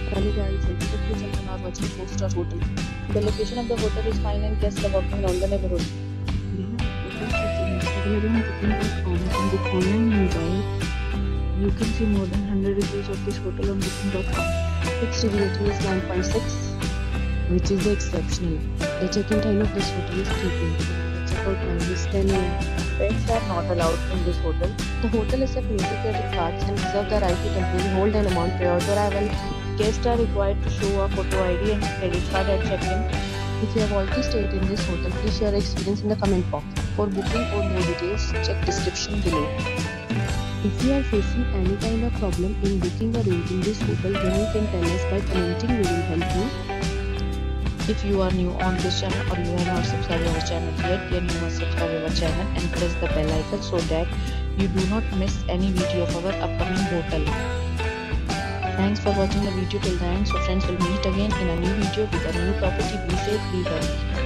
Hello guys, welcome to the channel and are watching 4-star hotel. The location of the hotel is fine and guests are walking around the neighborhood. We have hotels available on booking.com and book online and enjoy it. You can see more than 100 reviews of this hotel on booking.com. Its review rating is 9.6, which is exceptional. The check-in time of this hotel is 3 p.m. The check-out time is 10 a.m. Pets are not allowed in this hotel. The hotel accepts major credit cards and reserves the right to temporarily hold an amount prior to arrival. Guests are required to show a photo ID and credit card at check-in. If you have already stayed in this hotel, please share your experience in the comment box. For booking or more details, check description below. If you are facing any kind of problem in booking a room in this hotel, then you can tell us by commenting. We will help you. If you are new on this channel or you have not subscribed our channel yet, then you must subscribe our channel and press the bell icon so that you do not miss any video of our upcoming hotel. Thanks for watching the video till the end. So friends, will meet again in a new video with a new property. Be safe, be healthy.